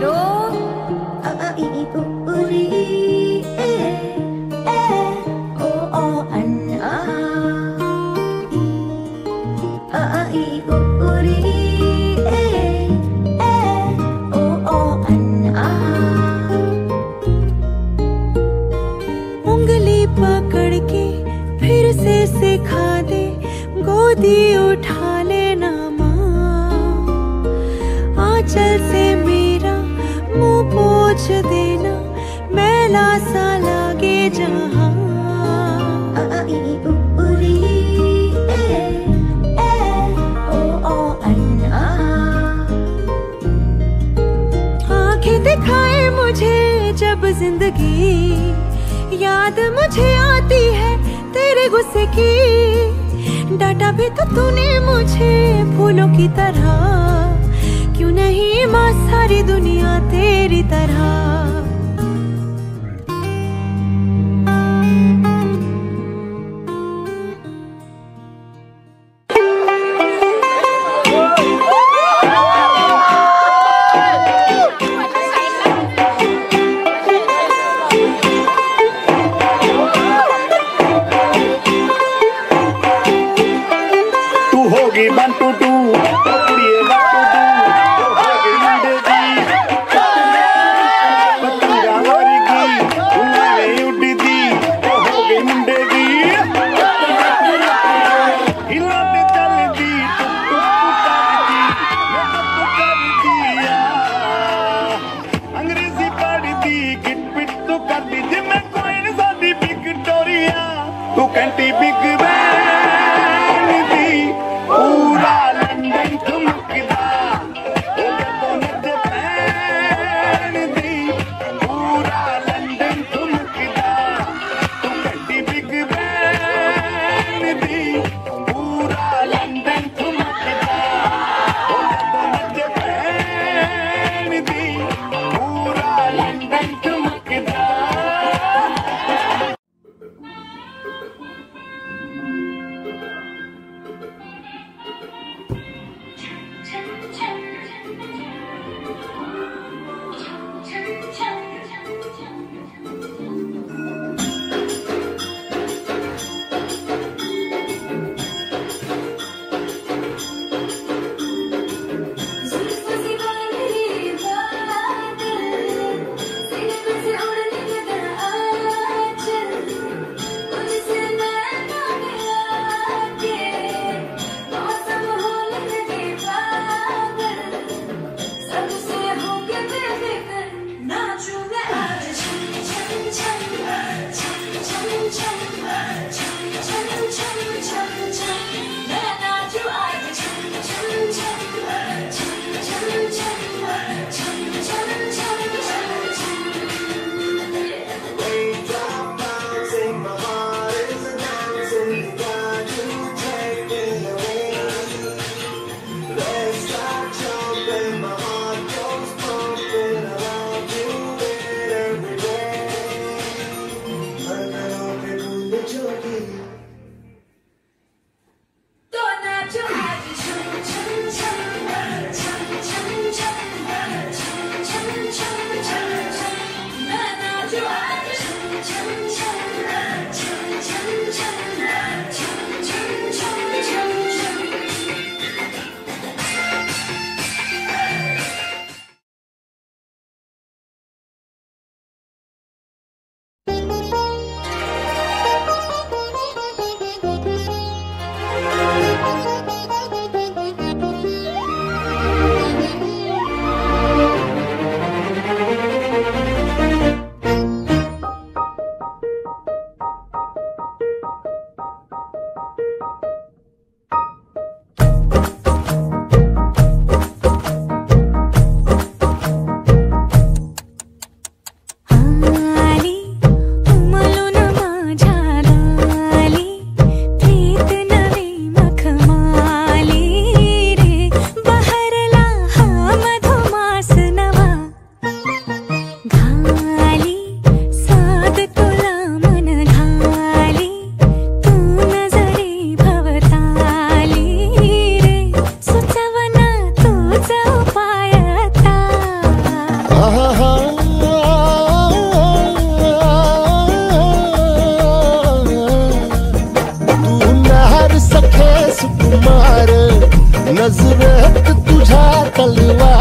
Dough आ ई उ री ए ओ अन आ ई उ री ए ओ अन आ। उंगली पकड़ के फिर से सिखा दे, गोदी उठा लेना माँ, आंचल से मेरा मुंह पोंछ देना, मैला सा लागे जहाँ। आ ई उ री ए ओ अन आ। आंखें दिखाए मुझे जब जिंदगी, याद मुझे आती है तेरे गुस्से की। डांटा भी तो तूने मुझे फूलों की तरह, क्यों नहीं माँ सारी दुनिया तेरी तरह। होगी 1 2 2 कुड़िए 1 2 2 होगी मुंडे दी पतंगा वरगी उन्हें उड़ी दी होगी मुंडे दी हिलाते चल दी कर दिया अंग्रेजी पढ़ दी गिट पिट तू कर दी जिम्मे कोई नहीं सादी विक्टोरिया तू कैंटी बिग पूरा लंदन नजरेत तुझ्या तलवार